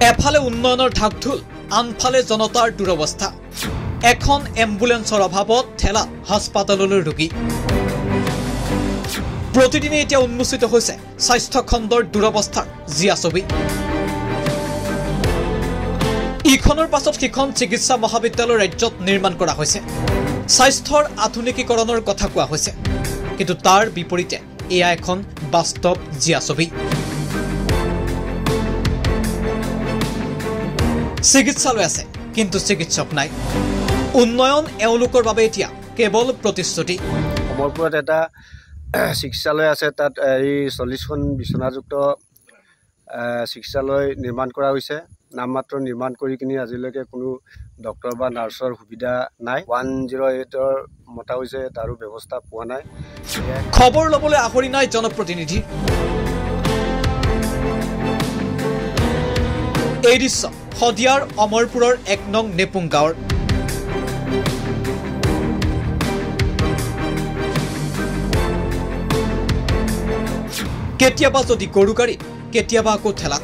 এফালে উন্নয়নৰ ঢাকঢোল, আনফালে জনতাৰ দুৰৱস্থা। এখন এম্বুলেন্সৰ অভাৱত ঠেলা হাস্পাতাললৈ ৰোগী। প্ৰতিদিনে এতিয়া উন্মোচিত হৈছে স্বাস্থ্য খণ্ডৰ দুৰৱস্থাৰ জিয়া ছবি। ইখনৰ পাছত সিখন চিকিৎসা মহাবিদ্যালয় ৰাজ্যত নিৰ্মাণ কৰা হৈছে। স্বাস্থ্যৰ আধুনিকীকৰণৰ কথা কোৱা হৈছে, কিন্তু তাৰ বিপৰীতে এয়া এখন বাস্তৱ জিয়া ছবি। চিকিৎসালয় আছে, কিন্তু চিকিৎসক নাই। উন্নয়ন এওঁলোকৰ বাবে এতিয়া কেৱল প্ৰতিশ্ৰুতি। অমৰপুৰত এটা চিকিৎসালয় আছে, তাত 40খন বিচনাযুক্ত চিকিৎসালয় নিৰ্মাণ কৰা হৈছে। নামমাত্ৰ নিৰ্মাণ কৰি কিনি আজিলৈকে কোনো ডক্টৰ বা নাৰ্ছৰ সুবিধা নাই। 108ৰ মতা হৈছে, তাৰো ব্যৱস্থা পোৱা নাই। খবৰ ল'বলৈ আহৰি নাই জনপ্ৰতিনিধি। এই দৃশ্য শদিয়াৰ অমৰপুৰৰ 1 নং নেপুং গাঁৱৰ। কেতিয়াবা যদি গৰু গাড়ী, কেতিয়াবা আকৌ ঠেলা।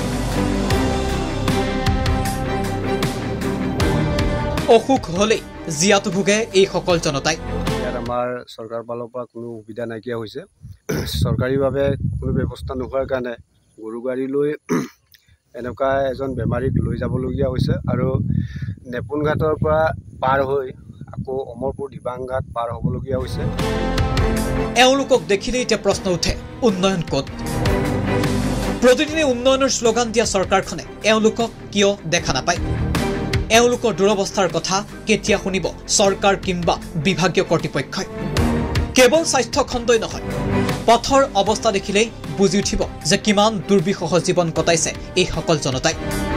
অসুখ হলেই জিয়াটো ভোগে এইসকল জনতাই। ইয়াত আমাৰ চৰকাৰৰ ফালৰ পৰা কোনো সুবিধা নাইকিয়া হৈছে। চৰকাৰীভাৱে কোনো ব্যৱস্থা নোহোৱাৰ কাৰণে গৰু গাড়ী লৈ এনেকুৱা এজন বেমাৰীক লৈ যাবলগীয়া হৈছে, আৰু নেপুন ঘাটৰ পৰা পাৰ হৈ আকৌ অমৰপুৰ দিবাংঘাট পাৰ হ'বলগীয়া হৈছে। এওঁলোকক দেখিলে এতিয়া প্ৰশ্ন উঠে, উন্নয়ন ক'ত? প্ৰতিদিনে উন্নয়নৰ শ্লোগান দিয়া চৰকাৰখনে এওঁলোকক কিয় দেখা নাপায়? এওঁলোকৰ দুৰৱস্থাৰ কথা কেতিয়া শুনিব চৰকাৰ কিংবা বিভাগীয় কৰ্তৃপক্ষই? কেৱল স্বাস্থ্য খণ্ডই নহয়, পথৰ অৱস্থা দেখিলেই বুজি উঠিব যে কিমান দুৰ্বিষহ জীৱন কটাইছে এইসকল জনতাই।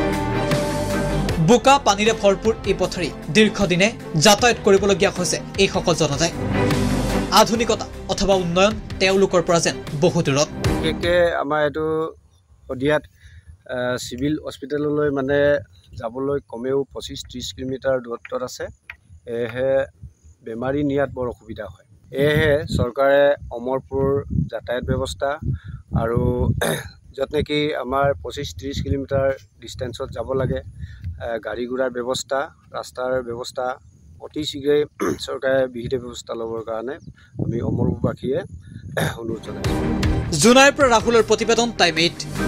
বোকা পানীৰে ভৰপূৰ এই পথেৰে দীৰ্ঘদিনে যাতায়াত কৰিবলগীয়া হৈছে এইসকল জনতাই। আধুনিকতা অথবা উন্নয়ন তেওঁলোকৰ পৰা যেন বহু দূৰত। বিশেষকৈ আমাৰ এইটো শদিয়াত চিভিল হস্পিটেললৈ মানে যাবলৈ কমেও 25-30 কিলোমিটাৰ দূৰত্বত আছে। সেয়েহে বেমাৰী নিয়াত বৰ অসুবিধা হয়। সেয়েহে চৰকাৰে অমৰপুৰ যাতায়াত ব্যৱস্থা আৰু য'ত নেকি আমাৰ 25-30 কিলোমিটাৰ ডিষ্টেঞ্চত যাব লাগে, গাড়ী ঘোঁৰাৰ ব্যৱস্থা, ৰাস্তাৰ ব্যৱস্থা অতি শীঘ্ৰে চৰকাৰে বিহিত ব্যৱস্থা ল'বৰ কাৰণে আমি অমৰপুৰবাসীয়ে অনুৰোধ জনাইছোঁ। জোনাইৰ পৰা ৰাহুলৰ প্ৰতিবেদন টাইম 8।